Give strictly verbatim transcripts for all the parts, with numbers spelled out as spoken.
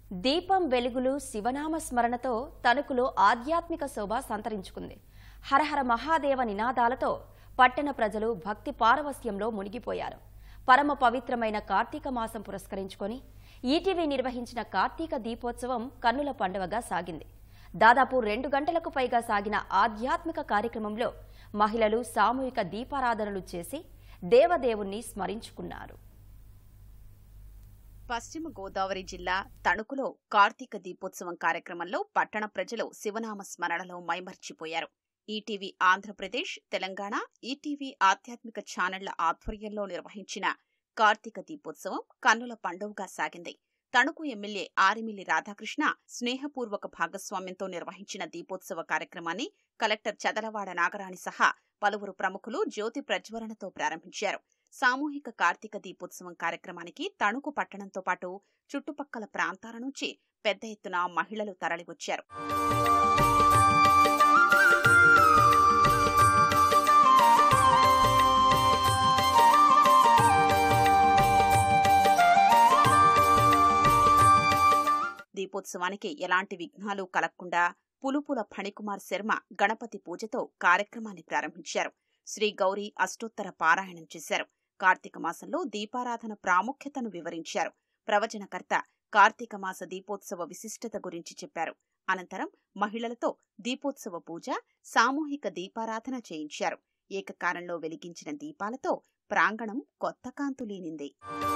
దీపం వెలుగులు శివనామ స్మరణతో తణుకులో ఆధ్యాత్మిక శోభ సంతరించుకుంది. హరహర మహాదేవ నినాదాలతో పట్టణ ప్రజలు భక్తి పారవస్యంలో మునిగిపోయారు. పరమ పవిత్రమైన కార్తీక మాసం పురస్కరించుకొని ఈటీవీ నిర్వహించిన కార్తీక దీపోత్సవం కన్నుల పండువగా సాగింది. దాదాపు రెండు గంటలకు పైగా సాగిన ఆధ్యాత్మిక కార్యక్రమంలో మహిళలు సామూహిక దీపారాధనలు చేసి దేవదేవుణ్ణి స్మరించుకున్నారు. పశ్చిమ గోదావరి జిల్లా తణుకులో కార్తీక దీపోత్సవం కార్యక్రమంలో పట్టణ ప్రజలు శివనామ స్మరణలో మైమర్చిపోయారు. ఈటీవీ ఆంధ్రప్రదేశ్, తెలంగాణ, ఈటీవీ ఆధ్యాత్మిక ఛానళ్ల ఆధ్వర్యంలో నిర్వహించిన కార్తీక దీపోత్సవం కన్నుల పండువగా సాగింది. తణుకు ఎమ్మెల్యే ఆరిమిల్లి రాధాకృష్ణ స్నేహపూర్వక భాగస్వామ్యంతో నిర్వహించిన దీపోత్సవ కార్యక్రమాన్ని కలెక్టర్ చదలవాడ నాగరాణి సహా పలువురు ప్రముఖులు జ్యోతి ప్రజ్వలనతో ప్రారంభించారు. సామూహిక కార్తీక దీపోత్సవం కార్యక్రమానికి తణుకు పట్టణంతో పాటు చుట్టుపక్కల ప్రాంతాల నుంచి పెద్ద ఎత్తున మహిళలు తరలివచ్చారు. దీపోత్సవానికి ఎలాంటి విఘ్నాలు కలగకుండా పులుపుల ఫణికుమార్ శర్మ గణపతి పూజతో కార్యక్రమాన్ని ప్రారంభించారు. శ్రీ గౌరీ అష్టోత్తర పారాయణం చేశారు. కార్తీక మాసంలో దీపారాధన ప్రాముఖ్యతను వివరించారు. ప్రవచనకర్త కార్తీక మాస దీపోత్సవ విశిష్టత గురించి చెప్పారు. అనంతరం మహిళలతో దీపోత్సవ పూజ, సామూహిక దీపారాధన చేయించారు. ఏకకాలంలో వెలిగించిన దీపాలతో ప్రాంగణం కొత్త కాంతులీనింది.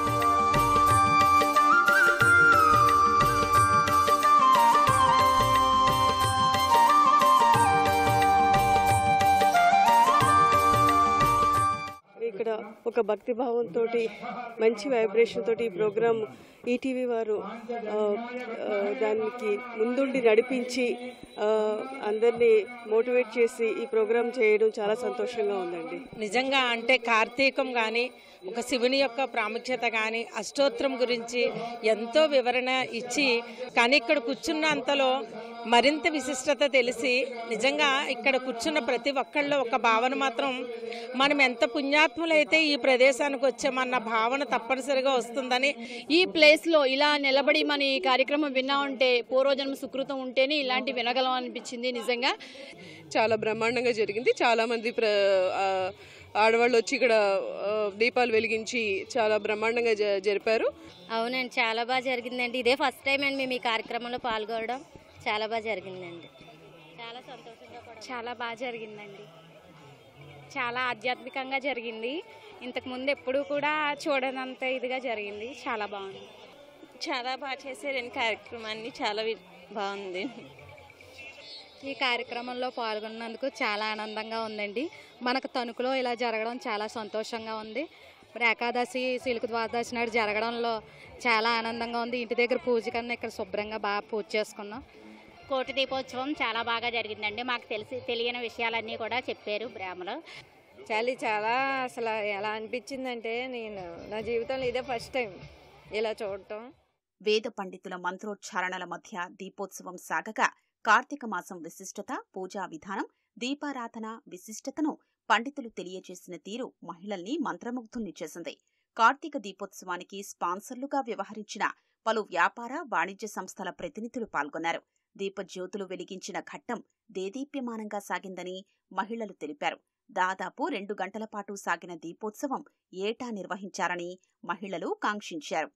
ఇక్కడ ఒక భక్తి భావంతో మంచి వైబ్రేషన్ తోటి ఈ ప్రోగ్రాం ఈటీవీ వారు దానికి ముందుండి నడిపించి అందరినీ మోటివేట్ చేసి ఈ ప్రోగ్రాం చేయడం చాలా సంతోషంగా ఉందండి. నిజంగా అంటే కార్తీకం కానీ ఒక శివుని యొక్క ప్రాముఖ్యత కానీ అష్టోత్తరం గురించి ఎంతో వివరణ ఇచ్చి కానీ ఇక్కడ కూర్చున్న అంతలో మరింత విశిష్టత తెలిసి నిజంగా ఇక్కడ కూర్చున్న ప్రతి ఒక్కళ్ళలో ఒక భావన మాత్రం మనం ఎంత పుణ్యాత్ములైతే ఈ ప్రదేశానికి వచ్చామన్న భావన తప్పనిసరిగా వస్తుందని, ఈ ప్లేస్ లో ఇలా నిలబడి మన ఈ కార్యక్రమం విన్నా ఉంటే పూర్వజన్మ సుకృతం ఉంటేనే ఇలాంటి వినగలం అనిపించింది. నిజంగా చాలా బ్రహ్మాండంగా జరిగింది. చాలా మంది ఆడవాళ్ళు వచ్చి ఇక్కడ దీపాలు వెలిగించి చాలా బ్రహ్మాండంగా జరిపారు. అవునండి, చాలా బాగా జరిగిందండి. ఇదే ఫస్ట్ టైం అండి మేము ఈ కార్యక్రమంలో పాల్గొనడం. చాలా బాగా జరిగిందండి. చాలా సంతోషంగా కూడా చాలా బాగా జరిగిందండి. చాలా ఆధ్యాత్మికంగా జరిగింది. ఇంతకుముందు ఎప్పుడూ కూడా చూడనంత ఇదిగా జరిగింది. చాలా బాగుంది. చాలా బాగా చేశారండి కార్యక్రమాన్ని. చాలా బాగుంది. ఈ కార్యక్రమంలో పాల్గొన్నందుకు చాలా ఆనందంగా ఉందండి. మనకు తణుకులో ఇలా జరగడం చాలా సంతోషంగా ఉంది. మరి ఏకాదశి శీలక ద్వాదశి నాడు జరగడంలో చాలా ఆనందంగా ఉంది. ఇంటి దగ్గర పూజ కన్నా ఇక్కడ శుభ్రంగా బాగా పూజ చేసుకున్నాం. కోటి దీపోత్సవం చాలా బాగా జరిగిందండి. మాకు తెలిసి తెలియని విషయాలన్నీ కూడా చెప్పారు బ్రాహ్మలు. చాలా చాలా అసలు ఎలా అనిపించిందంటే నేను నా జీవితంలో ఇదే ఫస్ట్ టైం ఇలా చూడటం. వేద పండితుల మంత్రోచ్చారణల మధ్య దీపోత్సవం సాగగా కార్తీక మాసం విశిష్టత, పూజా విధానం, దీపారాధన విశిష్టతను పండితులు తెలియజేసిన తీరు మహిళల్ని మంత్రముగ్ధుల్ని చేసింది. కార్తీక దీపోత్సవానికి స్పాన్సర్లుగా వ్యవహరించిన పలు వ్యాపార, వాణిజ్య సంస్థల ప్రతినిధులు పాల్గొన్నారు. దీపజ్యోతులు వెలిగించిన ఘట్టం దేదీప్యమానంగా సాగిందని మహిళలు తెలిపారు. దాదాపు రెండు గంటల పాటు సాగిన దీపోత్సవం ఏటా నిర్వహించారని మహిళలు కాంక్షించారు.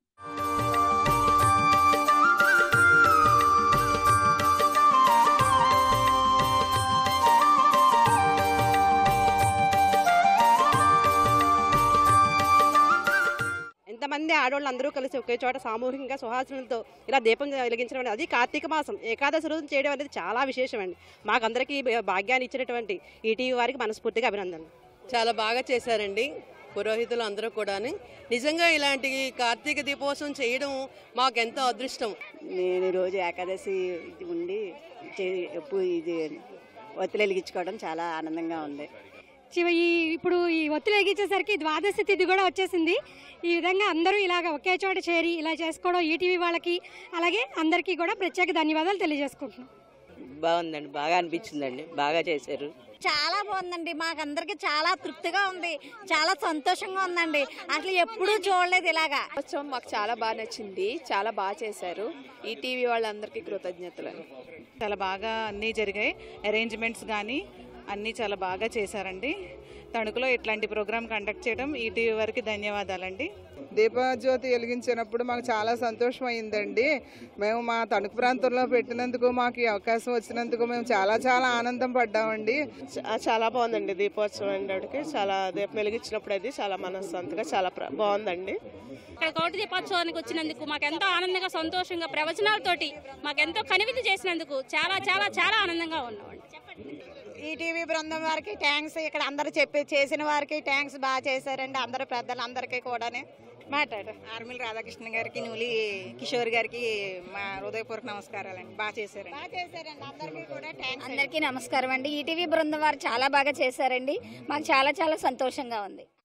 ఎంతమంది ఆడవాళ్ళు అందరూ కలిసి ఒకే చోట సామూహికంగా సుహాసనలతో ఇలా దీపం వెలిగించడం అనేది, అది కార్తీక మాసం ఏకాదశి రోజు చేయడం అనేది చాలా విశేషం అండి. మాకందరికీ భాగ్యాన్ని ఇచ్చినటువంటి ఈటీవీ వారికి మనస్ఫూర్తిగా అభినందనలు. చాలా బాగా చేశారండి పురోహితులు అందరూ కూడా. నిజంగా ఇలాంటి కార్తీక దీపోత్సవం చేయడం మాకెంతో అదృష్టం. నేను ఈరోజు ఏకాదశి ఉండి ఇది ఒత్తులు వెలిగించుకోవడం చాలా ఆనందంగా ఉంది. ఈ ఇప్పుడు ఈ ఒత్తులు వెలిగించేసరికి ద్వాదశి తిథి కూడా వచ్చేసింది. ఈ విధంగా అందరూ ఇలాగ ఒకే చోట చేరి ఇలా చేసుకోవడం ఈటీవీ వాళ్ళకి అలాగే అందరికీ కూడా ప్రత్యేక ధన్యవాదాలు తెలియజేసుకుంటున్నాం. బాగుందండి, బాగా అనిపించిందండి, బాగా చేశారు. చాలా బాగుందండి, మాకందరికి చాలా తృప్తిగా ఉంది, చాలా సంతోషంగా ఉందండి. అసలు ఎప్పుడూ చూడలేదు ఇలాగా. మాకు చాలా బాగా నచ్చింది, చాలా బాగా చేశారు. ఈ టీవీ వాళ్ళందరికీ కృతజ్ఞతలు. చాలా బాగా అన్నీ జరిగాయి, అరేంజ్మెంట్స్ కానీ అన్నీ చాలా బాగా చేశారండి. తణుకులో ఇట్లాంటి ప్రోగ్రామ్ కండక్ట్ చేయడం ఈటీవీ వారికి ధన్యవాదాలండి. దీపజ్యోతి వెలిగించినప్పుడు మాకు చాలా సంతోషం అయిందండి. మేము మా తణుకు ప్రాంతంలో పెట్టినందుకు, మాకు ఈ అవకాశం వచ్చినందుకు మేము చాలా చాలా ఆనందం పడ్డామండి. చాలా బాగుందండి దీపోత్సవం అనేటికి. చాలా దీపం వెలిగించినప్పుడు అది చాలా మనస్సంతగా చాలా బాగుందండి. ఇక్కడ కోటి దీపోత్సవానికి వచ్చినందుకు మాకు ఎంతో ఆనందంగా, సంతోషంగా, ప్రవచనాలతోటి మాకెంతో కనువిందు చేసినందుకు చాలా చాలా చాలా ఆనందంగా ఉన్నామండి. ఈటీవీ బృందం వారికి థ్యాంక్స్, ఇక్కడ అందరు చెప్పి చేసిన వారికి థ్యాంక్స్, బాగా చేశారండి అందరు పెద్దలందరికీ కూడానే. మాట్లాడు ఆర్మిల్ రాధాకృష్ణ గారికి, నూలి కిషోర్ గారికి మా హృదయపూర్వక నమస్కారాలండి. బాగా చేశారండి. బాగా చేశారండి అందరికీ కూడా థ్యాంక్స్. అందరికీ నమస్కారం అండి. ఈటీవీ బృందం వారు చాలా బాగా చేశారండి. మాకు చాలా చాలా సంతోషంగా ఉంది.